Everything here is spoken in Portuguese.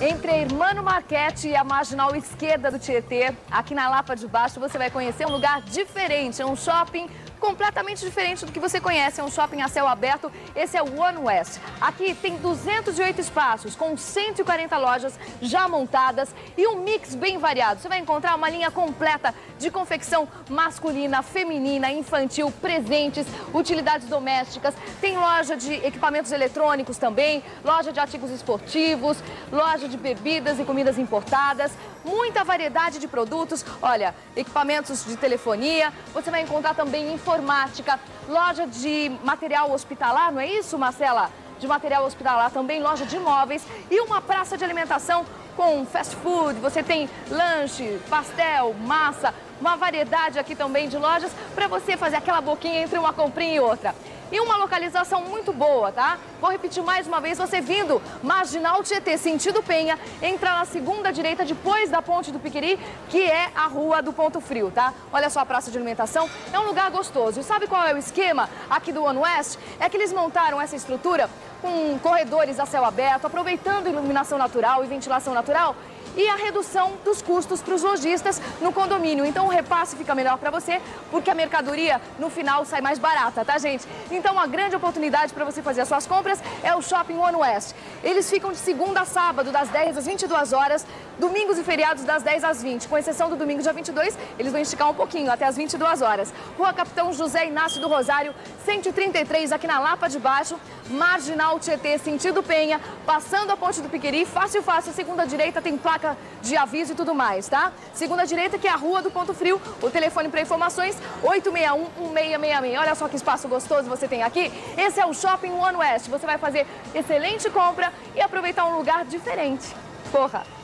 Entre a Hermano Marchetti e a marginal esquerda do Tietê, aqui na Lapa de Baixo, você vai conhecer um lugar diferente, é um shopping completamente diferente do que você conhece, é um shopping a céu aberto, esse é o One West. Aqui tem 208 espaços, com 140 lojas já montadas e um mix bem variado. Você vai encontrar uma linha completa de confecção masculina, feminina, infantil, presentes, utilidades domésticas. Tem loja de equipamentos eletrônicos também, loja de artigos esportivos, loja de bebidas e comidas importadas, muita variedade de produtos. Olha, equipamentos de telefonia, você vai encontrar também informática, loja de material hospitalar, não é isso, Marcela? De material hospitalar também, loja de móveis e uma praça de alimentação com fast food. Você tem lanche, pastel, massa, uma variedade aqui também de lojas para você fazer aquela boquinha entre uma comprinha e outra. E uma localização muito boa, tá? Vou repetir mais uma vez, você vindo Marginal Tietê, sentido Penha, entra na segunda direita depois da Ponte do Piqueri, que é a Rua do Ponto Frio, tá? Olha só a praça de alimentação, é um lugar gostoso. E sabe qual é o esquema aqui do One West? É que eles montaram essa estrutura com corredores a céu aberto, aproveitando iluminação natural e ventilação natural, e a redução dos custos para os lojistas no condomínio. Então o repasse fica melhor para você, porque a mercadoria no final sai mais barata, tá, gente? Então uma grande oportunidade para você fazer as suas compras é o Shopping One West. Eles ficam de segunda a sábado, das 10 às 22 horas, domingos e feriados das 10 às 20, com exceção do domingo dia 22, eles vão esticar um pouquinho, até às 22 horas. Rua Capitão José Inácio do Rosário, 133, aqui na Lapa de Baixo, Marginal Tietê, sentido Penha, passando a Ponte do Piqueri, fácil, fácil, segunda direita tem placa de aviso e tudo mais, tá? Segunda direita, que é a Rua do Ponto Frio, o telefone para informações 861-1666. Olha só que espaço gostoso você tem aqui. Esse é o Shopping One West. Você vai fazer excelente compra e aproveitar um lugar diferente. Corra!